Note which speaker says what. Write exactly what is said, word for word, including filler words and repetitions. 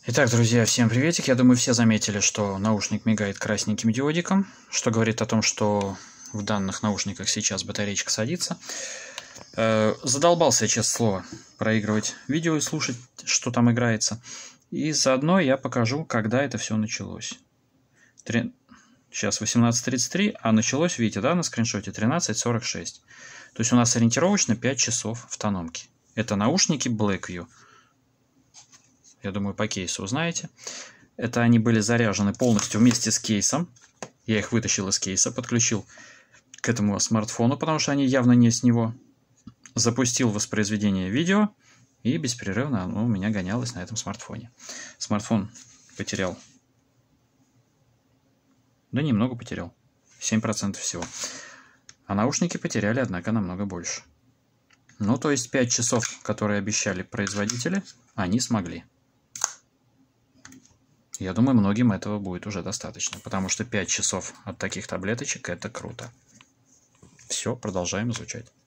Speaker 1: Итак, друзья, всем приветик. Я думаю, все заметили, что наушник мигает красненьким диодиком, что говорит о том, что в данных наушниках сейчас батареечка садится. Задолбался я, честное слово, проигрывать видео и слушать, что там играется. И заодно я покажу, когда это все началось. Сейчас восемнадцать тридцать три, а началось, видите, да, на скриншоте тринадцать сорок шесть. То есть у нас ориентировочно пять часов автономки. Это наушники Blackview. Я думаю, по кейсу узнаете. Это они были заряжены полностью вместе с кейсом. Я их вытащил из кейса, подключил к этому смартфону, потому что они явно не с него. Запустил воспроизведение видео, и беспрерывно оно у меня гонялось на этом смартфоне. Смартфон потерял. Да немного потерял. семь процентов всего. А наушники потеряли, однако, намного больше. Ну, то есть пять часов, которые обещали производители, они смогли. Я думаю, многим этого будет уже достаточно, потому что пять часов от таких таблеточек – это круто. Все, продолжаем изучать.